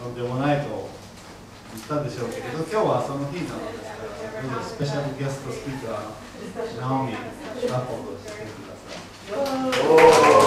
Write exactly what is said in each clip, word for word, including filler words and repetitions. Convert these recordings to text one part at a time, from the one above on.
とんでもないと言ったんでしょうけれど、今日はその日なのですから、どうぞスペシャルゲストスピーカー、ナオミ、サポートしてください。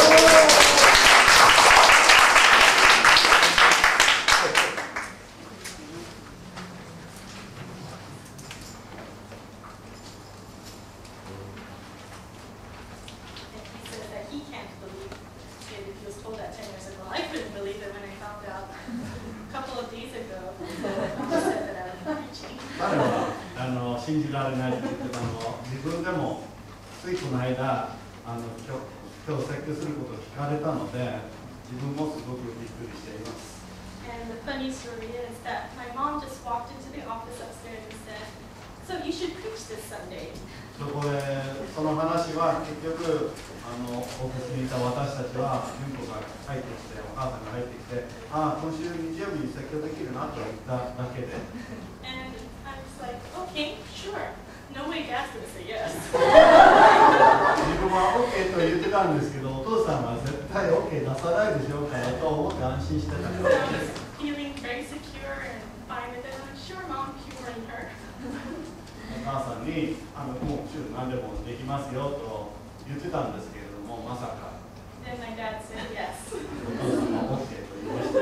信じられないと言ってたのを自分でもついこの間あの今日、今日説教することを聞かれたので自分もすごくびっくりしています。 And the funny story is that my mom just walked into the office upstairs and said, "So you should preach this Sunday." そこでその話は結局あのオフィスにいた私たちはユンコが入ってきてお母さんが入ってきてああ今週日曜日に説教できるなと言っただけで。 And I was like, "Okay, sure." No way Dad's gonna say yes. 自分は OK と言ってたんですけど、お父さんは絶対 OK 出さないでしょうからと思って安心してたんです。 So I was feeling very secure and fine with it. I'm sure Mom humoring her. お母さんにあのもう週何でもできますよと言ってたんですけれども、まさか。 Then my dad said yes. お父さんは OK と言いました。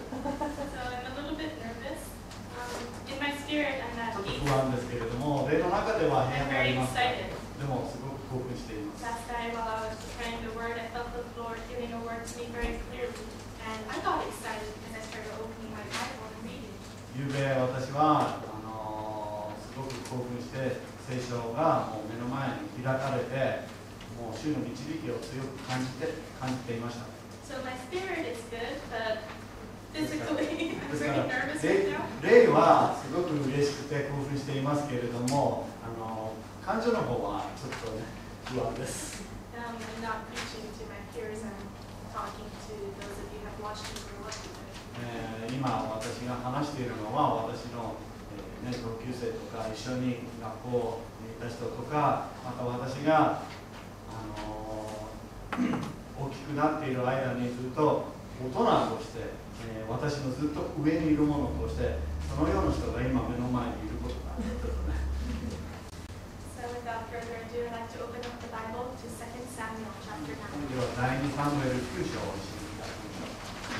So I'm a little bit nervous. Um, in my spirit, I'm at ちょっと peace. 不安ですけれども、霊の中では部屋 I'm があ very ります。 excited. でもすごく興奮しています。 Last night while I was preparing the word, I felt the Lord giving a word to me very clearly. And I got excited because I started opening my Bible and reading. ゆうべ私はあのー、すごく興奮して聖書がもう目の前に開かれてもう主の導きを強く感じて感じていました。 So my spirit is good, but physically I'm ですか very ら nervous 霊 right now. 霊はすごく嬉しくて興奮していますけれども、あの感情の方はちょっと、ね、不安です。 Um, I'm not preaching to my peers, I'm talking to those of you who have watched me grow up with it. えー今私が話しているのは私の、えーね、同級生とか一緒に学校にいた人とかまた私が、あのー、大きくなっている間にずっと大人として、えー、私のずっと上にいるものとしてそのような人が今目の前にいることがちょっとね。 So without further ado, I'd like to open up the Bible to Second Samuel chapter で nine. は第二サムエルきゅう章を一緒に開きましょう。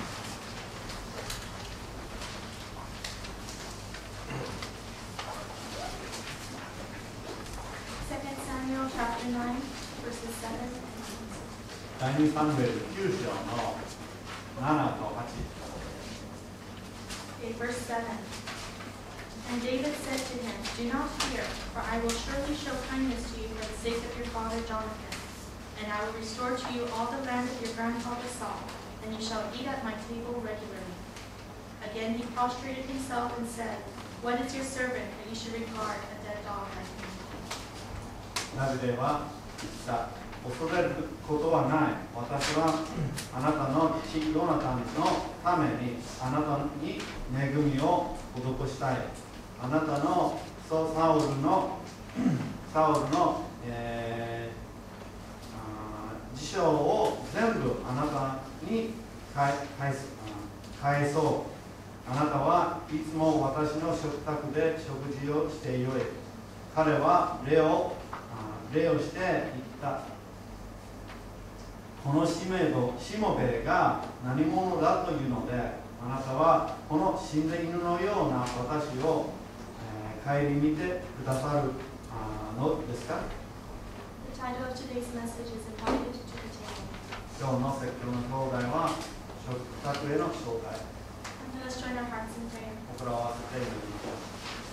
Second Samuel chapter nine, verses seven and eight. 第二サムエルきゅう章のななとはち。 Okay, verse seven. And David said to him, "Do not fear, for I will surely show kindness to you for the sake of your father Jonathan. And I will restore to you all the land of your grandfather Saul, and you shall eat at my table regularly." Again he prostrated himself and said, "What is your servant that you should regard a dead dog like me?" ダビデは言った。恐れることはない。私はあなたの父ヨナタンのためにあなたに恵みを施したい。あなたのサウルのサウルの、えー、辞書を全部あなたに返す返そう。あなたはいつも私の食卓で食事をしてよい。彼は礼を礼をして言った。このしめぼしもべが何者だというので、あなたはこの死んだ犬のような私を、えー、顧みてくださるあのですか？ The title of today's message is Invited to the Table. 今日の説教の教題は食卓への招待。 Let us join our hearts in prayer. 心を合わせて祈りましょう。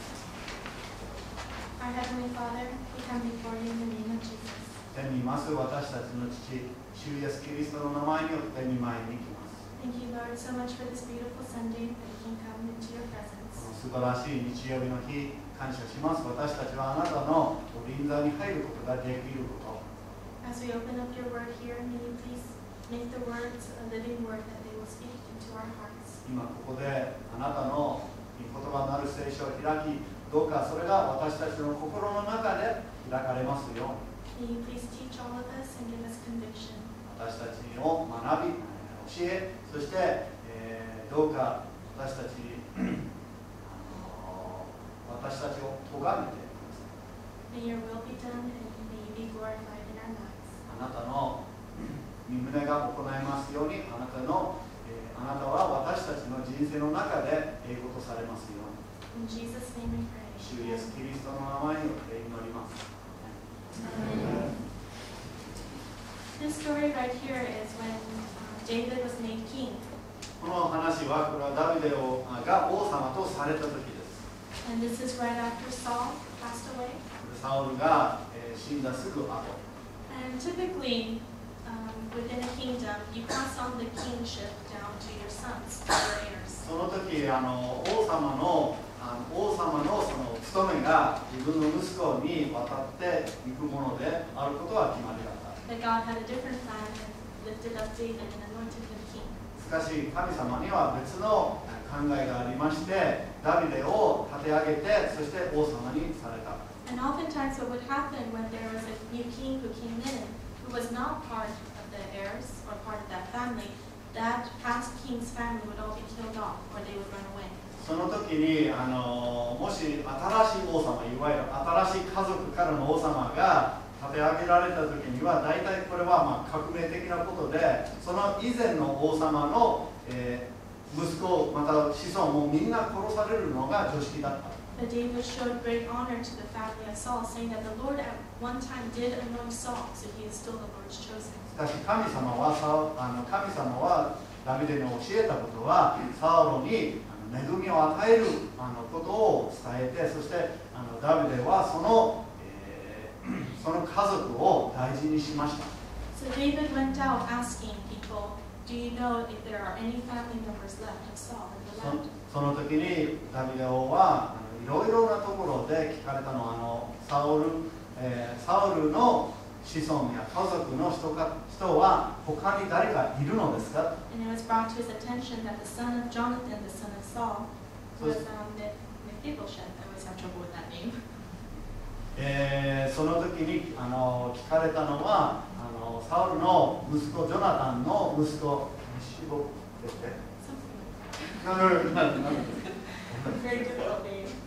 Our Heavenly Father, we come before you in the name of Jesus. 天にいます私たちの父、主イエスキリストの名前によって天に前に行きます。 Thank you, Lord, so much for this beautiful Sunday that we can come into your こ presence. の素晴らしい日曜日の日、感謝します。私たちはあなたの臨在に入ることができること。 As we open up your word here, may you please make the words a living word that they will speak into our hearts. 今ここであなたの御言葉なる聖書を開き、どうかそれが私たちの心の中で開かれますように。 May you please teach all of us and give us conviction. 私たちを学び、教え、そして、えー、どうか私たちあの私たちを咎めてください。 May your will be done and may you be glorified in our lives. あなたの御胸が行いますように、あなたの、えー、あなたは私たちの人生の中で栄光とされますように。 In Jesus' name we pray. 主イエスキリストの名前によって祈ります。 This story right here is when uh, David was made king. この話は、これはダビデをが王様とされた時です。 And this is right after Saul passed away. サウルが、えー、死んだすぐ後。 And typically, um, within a kingdom, you pass on the kingship down to your sons, to your heirs. その時あの王様のあの王様のその務めが自分の息子に渡っていくものであることは決まりだった。 That God had a different plan and lifted up David and anointed him king. しかし神様には別の考えがありまして、ダビデを立て上げて、そして王様にされた。 And oftentimes what would happen when there was a new king who came in, who was not part of the heirs or part of that family, that past king's family would all be killed off or they would run away. その時にあのもし新しい王様、いわゆる新しい家族からの王様が立て上げられた時には、大体これはまあ革命的なことで、その以前の王様の、えー、息子また子孫もみんな殺されるのが常識だった。 But David showed great honor to the family of Saul, saying that the Lord at one time did anoint Saul, so he is still the Lord's chosen. しかし神様はサあの神様はダビデに教えたことは、サウロに恵みを与えるあのことを伝えて、そしてあのダビデはその、えー、その家族を大事にしました。 So David went out asking people, do you know if there are any family members left of Saul in the land? その時にダビデ王はいろいろなところで聞かれたのは、あのサウル、えー、サウルの子孫や家族の人か人は他に誰かいるのですか？ And it was brought to his attention that the son of Jonathan, the son of Saul, was um, Mephibosheth. I always have trouble with that name. えー、その時にあの聞かれたのは、あのサウルの息子ジョナタンの息子メシボですね。 Something like that. Very difficult name. Yes.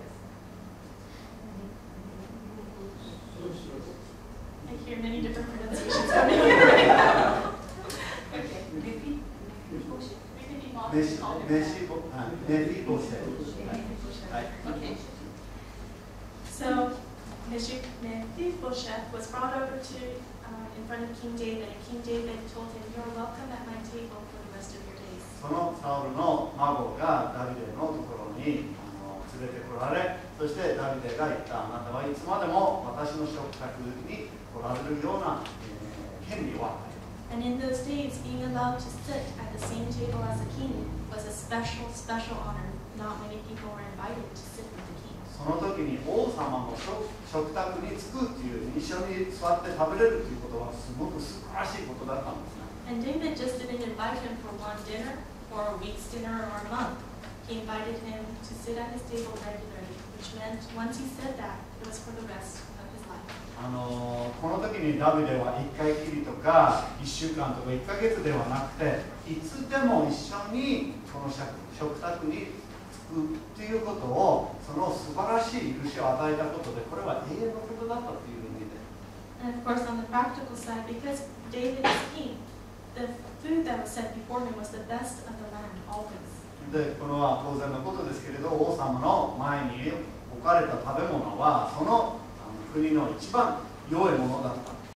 I hear many different pronunciations coming in right now. Okay. Maybe. Maybe メシメシボあメフィボシェフ。はい。 Okay. So, Mephibosheth was brought over to uh, in front of King David, and King David told him, "You are welcome at my table for the rest of your days." そのサウルの孫がダビデのところにあの連れてこられ、そしてダビデが言った、あなたはいつまでも私の食卓に来られるような、えー、権利を与えた。 And in those days, being allowed to sit at the same table as a king was a special, special honor. Not many people were invited to sit with the king. その時に王様の食食卓に着くっていう、一緒に座って食べれるということはすごく素晴らしいことだったんですね。 And David just didn't invite him for one dinner, or a week's dinner, or a month. He invited him to sit at his table regularly, which meant once he said that, it was for the rest of his life. あのこの時にダビデはいっかいきりとかいっしゅうかんとかいっかげつではなくて、いつでも一緒にこの食食卓に着くということを、その素晴らしい許しを与えたことで、これは永遠のことだったという意味で。 And of course, on the practical side, because David is king, the food that was set before him was the best of the land always. でこれは当然のことですけれど、王様の前に置かれた食べ物はその、あの国の一番良いものだった。